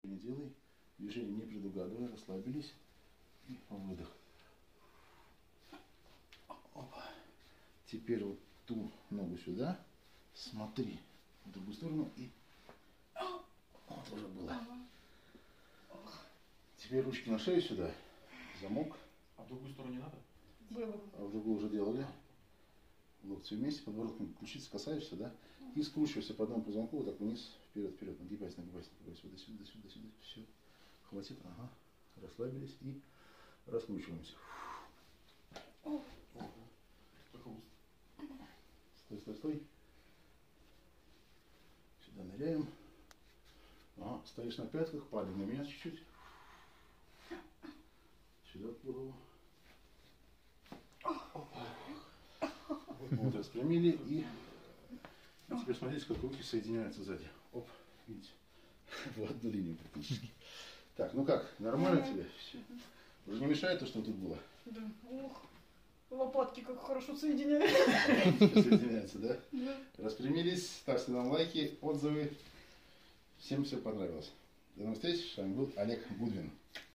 Не делай, движение не предугадывая, расслабились и выдох. Опа. Теперь вот ту ногу сюда, смотри в другую сторону и вот уже было. Теперь ручки на шею сюда, замок. А в другую сторону не надо? Было. А в другую уже делали. Локти вместе, подбородком ключицы касаешься, да? И скручиваешься по одному позвонку вот так вниз, вперед, нагибайся, сюда, сюда. Все. Хватит, ага. Расслабились и раскручиваемся. Стой. Сюда ныряем. Ага. Стоишь на пятках, падай на меня чуть-чуть. Сюда в голову. Вот, распрямили и теперь смотрите, как руки соединяются сзади. Оп, видите, в одну линию практически. Так, ну как, нормально тебе? Все. Уже не мешает то, что тут было? Да. Ух, лопатки как хорошо соединяются. Соединяются, да? Да. Распрямились, ставьте нам лайки, отзывы. Всем все понравилось. До новых встреч, с вами был Олег Гудвин.